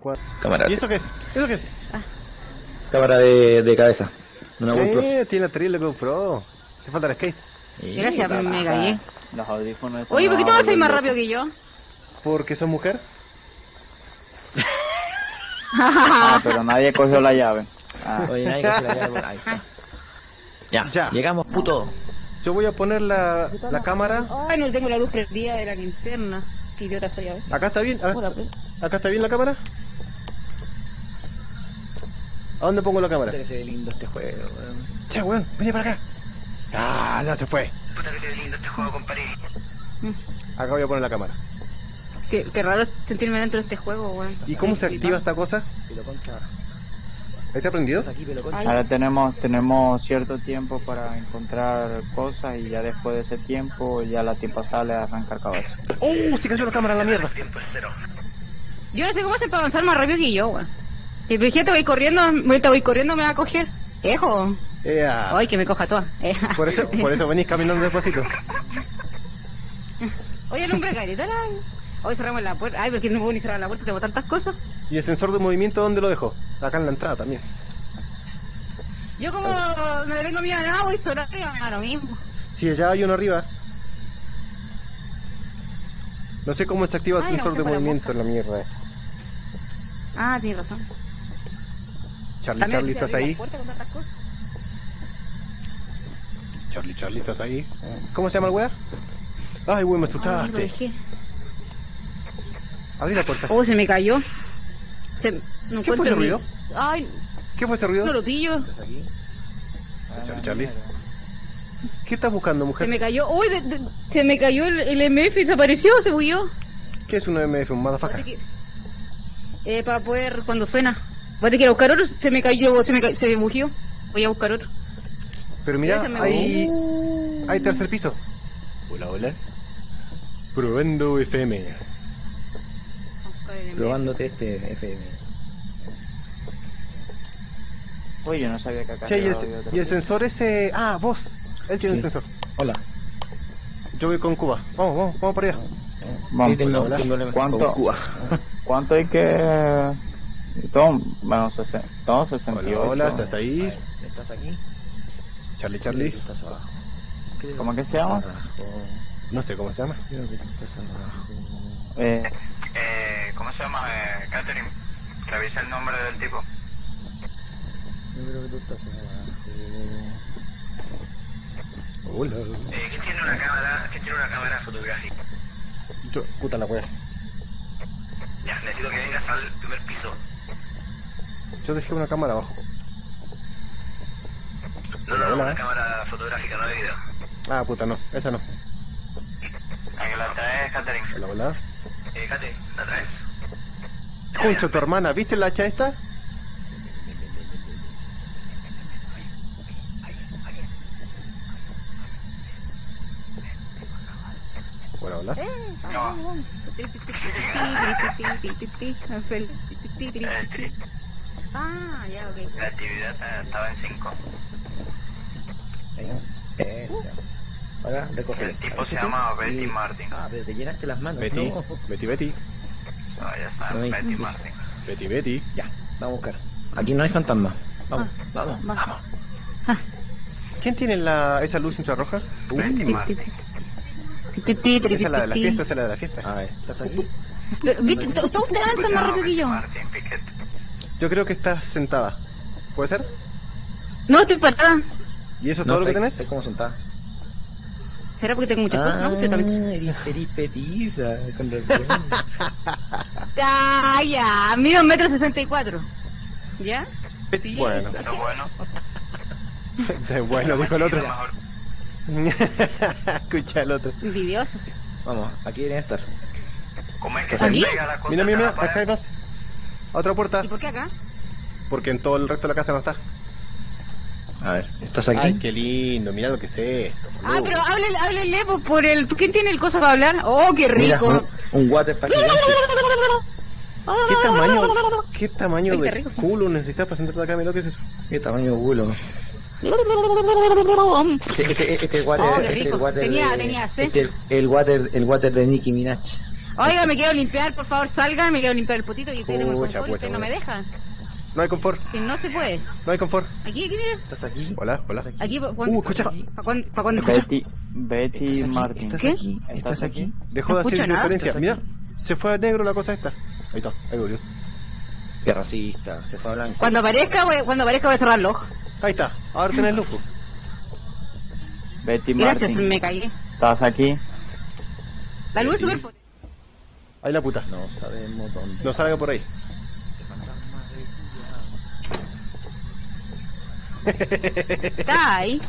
Cámara. ¿Y eso qué es? ¿Eso qué es? Cámara de cabeza. Una GoPro. Tiene la terrible GoPro. Te falta el skate. Gracias, me cagué. Los audífonos. Oye, ¿por qué todos hacéis más rápido que yo? ¿Porque sos mujer? Ah, pero nadie cogió la llave. Oye, nadie que se la llave por ahí. Ya, llegamos, puto. Yo voy a poner la cámara. Ay, no tengo la luz prendida de la linterna. Qué idiota soy, a ver. Acá está bien. Hola, pues. Acá está bien la cámara. ¿A dónde pongo la cámara? Puta que se ve lindo este juego, weón. Che, weón, vení para acá. Ah, ya se fue. Puta que se ve lindo este juego, compadre. Acá voy a poner la cámara. Qué raro sentirme dentro de este juego, weón. ¿Y cómo se activa esta cosa? Pelo concha. ¿Ahí está prendido? Aquí, pelo concha. Ahora tenemos cierto tiempo para encontrar cosas y ya después de ese tiempo ya la tipa sale a arrancar cabeza. Se cayó la cámara en la mierda. Yo no sé cómo hacer para avanzar más rápido que yo, weón. Si te voy corriendo, me va a coger. Ejo. Ay, que me coja toda. Por eso venís caminando despacito. Oye, el hombre carita, hoy cerramos la puerta. Ay, porque no puedo ni cerrar la puerta, tengo tantas cosas. ¿Y el sensor de movimiento dónde lo dejó? Acá en la entrada también. Yo como no le tengo miedo a nada, voy solo arriba, me da lo mismo. Sí, allá hay uno arriba. No sé cómo se activa el sensor de movimiento en la mierda esta. Ah, tienes razón. Charlie, ¿estás ahí? Charlie, ¿estás ahí? ¿Cómo se llama el weá? Ay, weón, me asustaste. Abrí la puerta. Oh, se me cayó. No ¿Qué fue ese ruido? Ay, ¿Qué fue ese ruido? no lo pillo. Charlie. ¿Qué estás buscando, mujer? Se me cayó. Uy, se me cayó el MF y desapareció, se bugueó. ¿Qué es un MF, un motherfucker? Para poder, cuando suena. Voy a tener que ir a buscar otro. Se me cayó, se bugueó. Voy a buscar otro. Pero mira, hay tercer piso. Hola. Probando FM. Probándote este FM. Uy, yo no sabía que acá Che, y el sensor ese... Ah, vos. Él tiene el sensor. Hola. Yo voy con Cuba. Vamos para allá. Vamos, tengo ¿Cuánto hay que...? Bueno, todo 68. Hola, ¿estás ahí? ¿Estás aquí? Charlie. Estás abajo. ¿Cómo que se llama? No sé cómo se llama. Creo que tú estás abajo. ¿Cómo se llama? Catherine. Revisa el nombre del tipo. Yo creo que tú estás abajo. Hola. ¿Quién tiene una cámara fotográfica? Puta la wea. Ya, necesito que vengas al primer piso. Yo dejé una cámara abajo. No, una cámara fotográfica, no de video. Ah, puta, no. Esa no. Ahí la traes, Catherine. Hola. Kate, ¿la traes? Concho, tu hermana. ¿Viste la hacha esta? Hola. Ah, ya, ok. La actividad estaba en 5. Ahora recoge. El tipo se llama Betty Martin. Ah, pero te llenaste las manos. Betty. No. Betty. No, ya está, No hay- Betty Martin. Betty. Ya, vamos a buscar. Aquí no hay fantasma. Vamos. ¿Quién tiene esa luz infrarroja? Betty Martin. Esa es la de la fiesta. A ver, ¿estás aquí? ¿Viste? Todos ustedes avanzan más rápido que yo. Martin Piquet. Yo creo que estás sentada. ¿Puede ser? No, estoy parada. ¿Y eso es todo lo que tenés? ¿Estás como sentada? ¿Será porque tengo muchas cosas? No, usted también. Eres petiza, con razón. Ah, ya. Mido 1,64 m. ¿Ya? Petiza. Bueno. Pero bueno, Bueno, dijo el otro. mejor. Escucha el otro. Envidiosos. Vamos, aquí deben estar. ¿Cómo es que ¿Aquí? se pega la cosa? Mira, acá hay más. Otra puerta. ¿Y por qué acá? Porque en todo el resto de la casa no está. A ver, ¿estás aquí? Ay, qué lindo, mira lo que es esto. Ah, pero háblele por el... ¿Quién tiene el coso para hablar? Oh, qué Mira, rico. un water para gigante. ¿Qué tamaño Ay, qué de rico. culo necesitas para sentarte acá? Mira lo que es eso. ¿Qué tamaño de culo? Este water, Oh, qué rico. Tenía sed. el water de Nicki Minaj. Oiga, me quiero limpiar, por favor, salgan, me quiero limpiar el potito y tengo el confort y ustedes no me dejan. No hay confort. Que no se puede. No hay confort. Aquí, mira. ¿Estás aquí? Hola, hola. Aquí, escucha. ¿Para cuándo escucha? Betty Martin. ¿Qué? ¿Estás aquí? Dejó No de hacer escucho nada. interferencia. Mira, se fue a negro la cosa esta. Ahí está, ahí volvió. Qué racista, se fue a blanco. Cuando aparezca voy a cerrar el ojo. Ahí está, ahora tenés luz. Betty Gracias, Martin. me caí. ¿Estás aquí? La luz es súper potente. Ahí la puta. No sabemos dónde. No salga por ahí. Está ahí.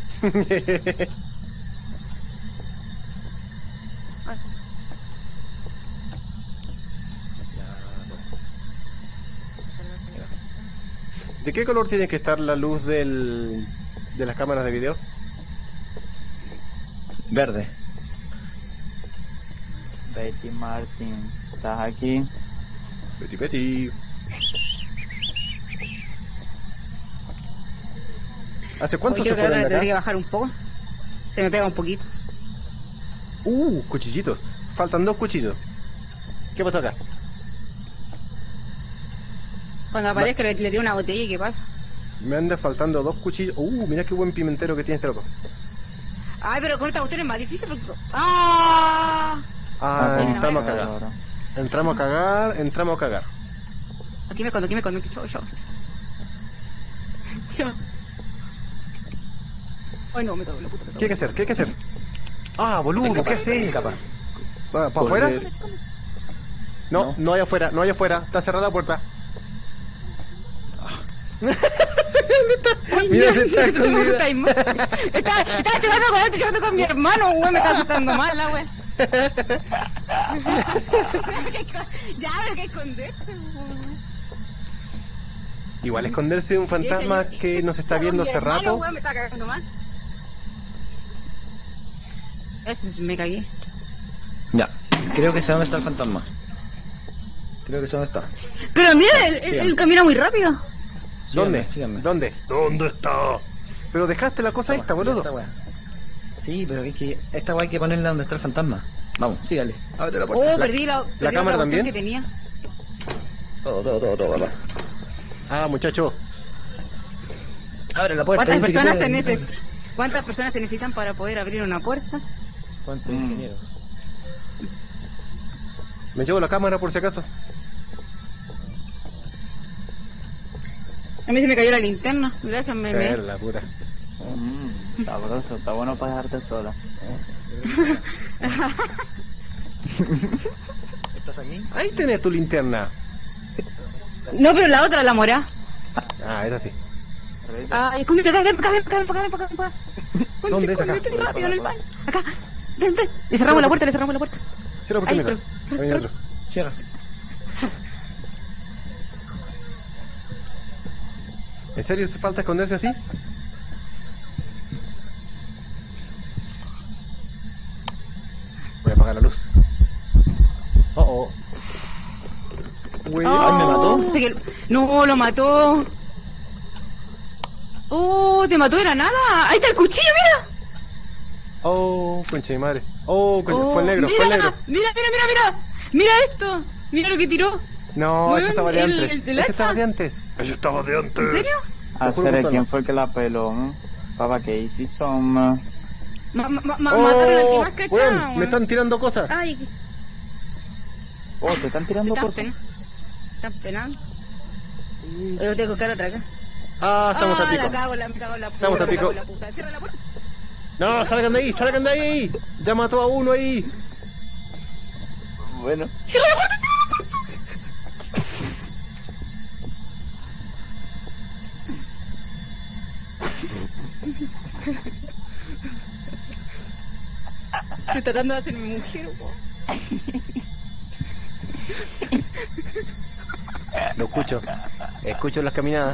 ¿De qué color tiene que estar la luz de las cámaras de video? Verde. Betty Martin. ¿Estás aquí? Betty. ¿Hace cuánto Hoy se creo que fueron ahora de tendría que acá? bajar un poco. Se me pega un poquito. Cuchillitos. Faltan 2 cuchillos. ¿Qué pasó acá? Cuando aparezca le tiro una botella y ¿qué pasa? Me anda faltando 2 cuchillos. Mira qué buen pimentero que tiene este loco. Ay, pero con esta cuestión es más difícil porque... ¡Ah! Entramos a cagar. Entramos a cagar. Aquí me escondo. Chao. Ay, no, me cago en la puta. ¿Qué hay que hacer? Boludo, ¿qué haces? ¿Para afuera? No hay afuera. Está cerrada la puerta. Ay, Mira, está escondida. Estaba jugando con mi hermano, güey, me está asustando mal, la güey. Ya, pero que esconderse, güey. Igual esconderse de un fantasma que nos está viendo hace rato. Me está cagando mal. Eso me cagué. Ya, creo que sé dónde está el fantasma. Creo que sé dónde está. Pero mira, él camina muy rápido. Síganme. ¿Dónde está? Pero dejaste la cosa esta, boludo. Sí, pero es que esta weá hay que ponerla donde está el fantasma. Vamos, sígale. Abre la puerta. Perdí la cámara también que tenía. Todo. Muchacho. Abre la puerta. ¿Cuántas personas se necesitan para poder abrir una puerta? ¿Cuántos ingenieros? Me llevo la cámara por si acaso. A mí se me cayó la linterna. Gracias, meme. La puta. Sabroso, está bueno para dejarte sola. ¿Estás aquí? Ahí tenés tu linterna. No, pero la otra, la mora. Esa sí. Escóndete, ven para acá. ¿Dónde es acá? Escóndete rápido en el baño. Acá. Ven. Le cerramos la puerta. Cierra la puerta, mira. Ahí adentro. Cierra. ¿En serio hace falta esconderse así? Voy a apagar la luz. ¿Me mató? No, lo mató. Te mató de la nada. Ahí está el cuchillo, mira. Concha de madre. Fue el negro. Mira esto. Mira lo que tiró. No, ese estaba de antes. Ese estaba de antes. ¿En serio? ¿Quién fue el que la peló? Papá, ¿qué hiciste? Mataron al que más cachaba. Me están tirando cosas. Ay. Te están tirando cosas. Están penando. Yo tengo que buscar otra acá. Estamos a pico. Me cago en la puta. Estamos a pico. Cierra la puerta. No, salgan de ahí. Ya mató a uno ahí. Bueno. Cierra la puerta. Estoy tratando de hacer mi mujer, Lo escucho las caminadas.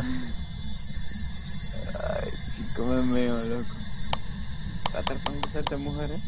Ay, chico, me meo, loco. Tratar con estas mujeres.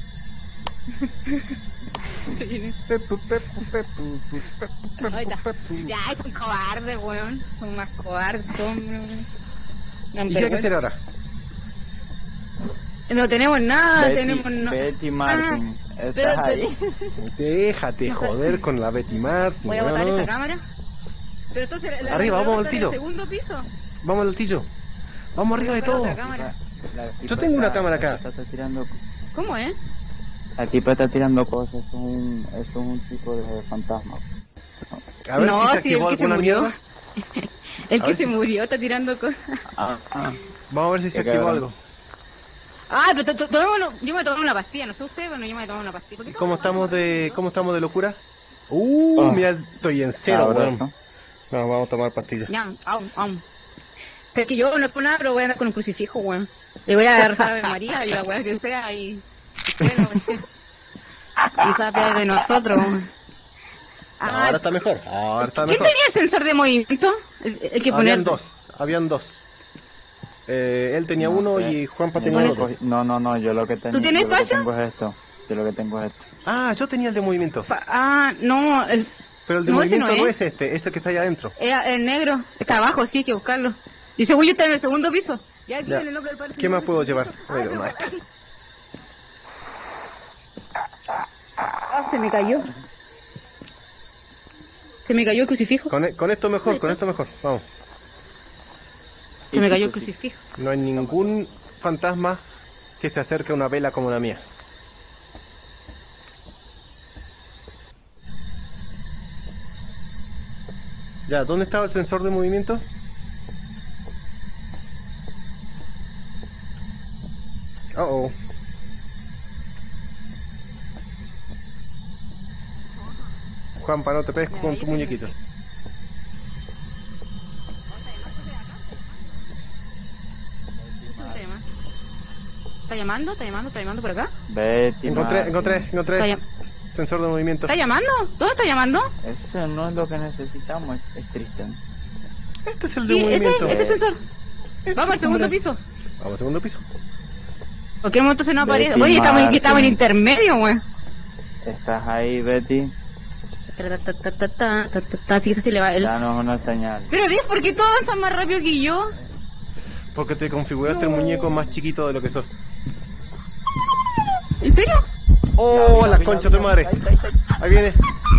Ahí está. Ya, son cobardes, weón. Son más cobardes, hombre. ¿Y qué hay que hacer ahora? No tenemos nada, Betty Martin. ¿Estás ahí? Déjate joder con la Betty Martin. Voy a botar esa cámara. Pero entonces, arriba, vamos al tiro. ¿En el segundo piso? Vamos al altillo. Vamos arriba de todo. Yo tengo una cámara acá. ¿Cómo es? La tipa está tirando cosas, es un tipo de fantasma. A ver si se activó alguna mierda. El que se murió está tirando cosas. Vamos a ver si se activó algo. Ah, pero yo me tomé una pastilla, no sé usted, pero yo me tomé una pastilla. ¿Cómo estamos de locura? Mira, estoy en cero, weón. No, vamos a tomar pastillas. Ya, pero es que yo no es por nada, pero voy a andar con un crucifijo, weón. Le voy a rezar a Ave María y la weá que sea y... Bueno, y sabe de nosotros, weón. Ahora está mejor, ¿Quién tenía el sensor de movimiento? El que Habían dos. Él tenía uno y Juanpa tenía otro. No, yo lo que tengo. ¿Tú tienes espacio? Yo lo que tengo es esto. Ah, yo tenía el de movimiento. No. Pero el de movimiento no es este, es el que está allá adentro. El negro, está abajo, sí, hay que buscarlo. Y según yo está en el segundo piso. Ya, el nombre del parque. ¿Qué más puedo llevar? No está. Se me cayó. Se me cayó el crucifijo. Con esto mejor, vamos. Se me cayó el crucifijo. No hay ningún fantasma que se acerque a una vela como la mía. Ya, ¿dónde estaba el sensor de movimiento? Juanpa, no te pegues con tu muñequito. ¿Está llamando por acá? Encontré. Sensor de movimiento. ¿Está llamando? ¿Dónde está llamando? Eso no es lo que necesitamos, es triste. Este es el de movimiento. Este sensor. Vamos al segundo piso. Vamos al segundo piso. En cualquier momento se nos aparece. Oye, estamos en intermedio, güey. ¿Estás ahí, Betty? Así que se le va él. Danos una señal. Pero ¿ves por qué tú avanzas más rápido que yo? Porque te configuraste el muñeco más chiquito de lo que sos. ¿En serio? ¡Oh, la concha de tu madre! Ahí viene.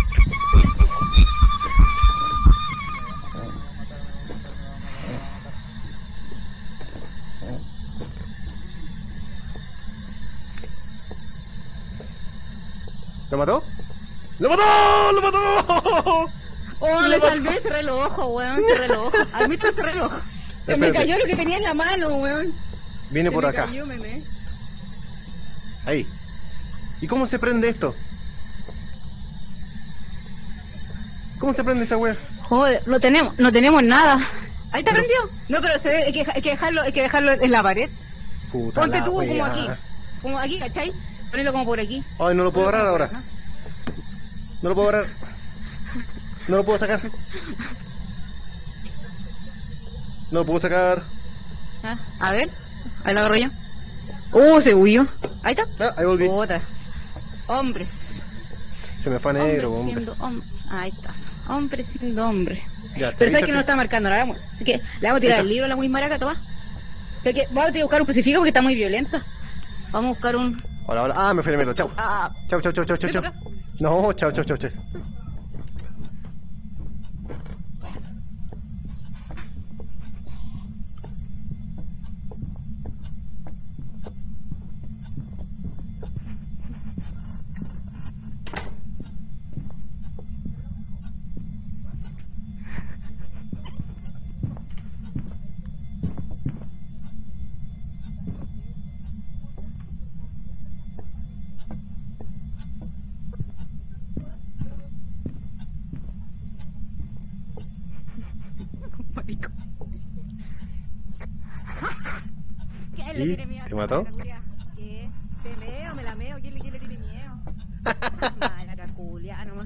¿Lo mató? ¡Lo mató! ¡Lo mató! Oh, me salvé, cerré los ojos, weón, cerré los ojos. Admito, cerré los ojos. Se me cayó lo que tenía en la mano, weón. Viene por acá. Ahí. ¿Y cómo se prende esto? ¿Cómo se prende esa wea? Joder, no tenemos nada. Ahí está prendido. No, pero hay que dejarlo en la pared. Puta. Ponte tú como aquí, ¿cachai? Ponelo como por aquí. Ay, no lo puedo agarrar ahora. No lo puedo agarrar. No lo puedo sacar. No lo puedo sacar. A ver, ahí lo agarro yo. Se huyó. Ahí está. Ahí volví. Otra. Hombres. Se me fue negro, hombre. Ahí está. Hombre siendo hombre. Ya, pero sabes que no está marcando nada. Le vamos a tirar el libro a la muy maraca, toma. O sea que vamos a tener que buscar un crucifijo porque está muy violenta. Vamos a buscar un... Hola. Me fui de mierda. Chau. Chau. No, chau. ¿Y? ¿Te mató? ¿Qué? ¿Me la meo? ¿Quién le tiene miedo? La caculia, nomás.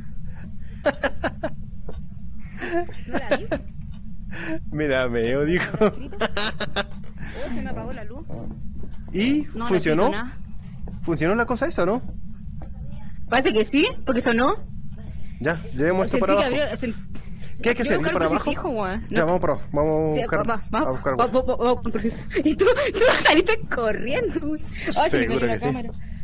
¿No la vi? Mira, meo, dijo. Se me apagó la luz. ¿Y? No, ¿Funcionó? No ¿Funcionó la cosa esa, no? Parece que sí, porque sonó. Ya, llevemos esto para abajo. ¿Qué hay que hacer? ¿Ir para abajo? Ya, vamos para abajo. Vamos a buscar. Y tú saliste corriendo, güey. Seguro que sí.